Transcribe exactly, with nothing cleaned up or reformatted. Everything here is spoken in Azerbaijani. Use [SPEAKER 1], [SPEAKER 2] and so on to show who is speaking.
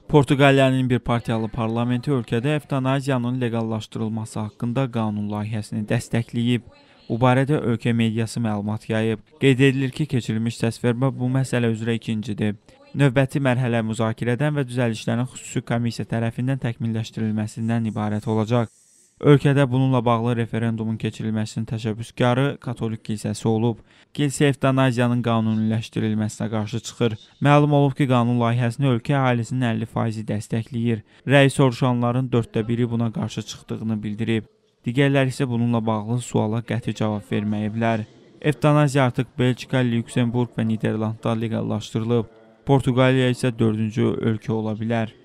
[SPEAKER 1] Portuqaliyanın bir partiyalı parlamenti ölkədə evtanaziyanın leqallaşdırılması haqqında qanun layihəsini dəstəkləyib. Bu barədə ölkə mediası məlumat yayıb. Qeyd edilir ki, keçirilmiş səsvermə bu məsələ üzrə ikincidir. Növbəti mərhələ müzakirədən və düzəlişlərin xüsusi komissiya tərəfindən təkmilləşdirilməsindən ibarət olacaq. Ölkədə bununla bağlı referendumun keçirilməsinin təşəbbüskarı Katolik kilsəsi olub. Kilsə evtanaziyanın qanuniləşdirilməsinə qarşı çıxır. Məlum olub ki, qanun layihəsini ölkə əhalisinin əlli faizi dəstəkləyir. Rəy soruşanların dörddə biri buna qarşı çıxdığını bildirib. Digərləri isə bununla bağlı suala qəti cavab verməyiblər. Evtanaziya artıq Belçika, Lüksemburq və Niderlandda leqallaşdırılıb. Portuqaliya isə dördüncü ölkə ola bilər.